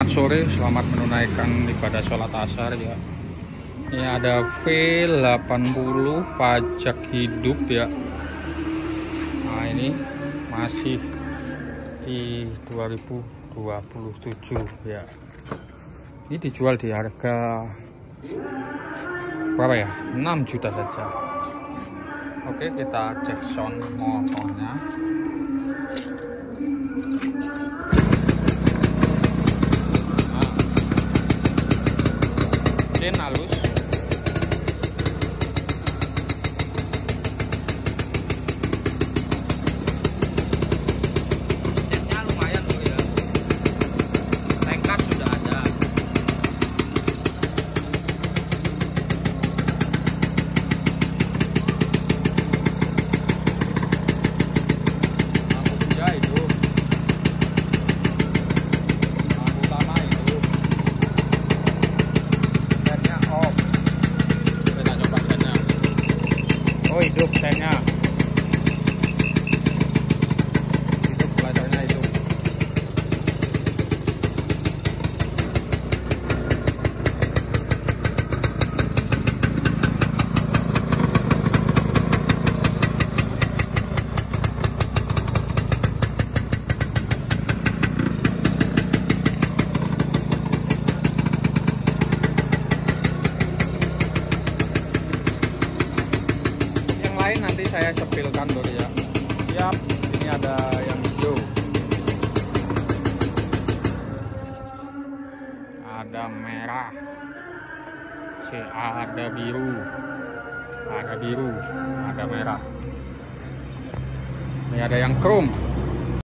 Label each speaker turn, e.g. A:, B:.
A: Selamat sore, selamat menunaikan ibadah sholat asar ya. Ini ada V80 pajak hidup ya. Nah ini masih di 2027 ya. Ini dijual di harga berapa ya? 6 juta saja. Oke, kita cek sound motornya. Halus. Catnya lumayan tuh ya. Lengkap sudah ada. Lampu kerja itu. Lampu utama itu. Oh, hidup sennya. Hidup pelajarnya itu. Nanti saya sepilkan dulu ya. Siap, ini ada yang hijau, ada merah, ada biru, ada merah. Ini ada yang chrome.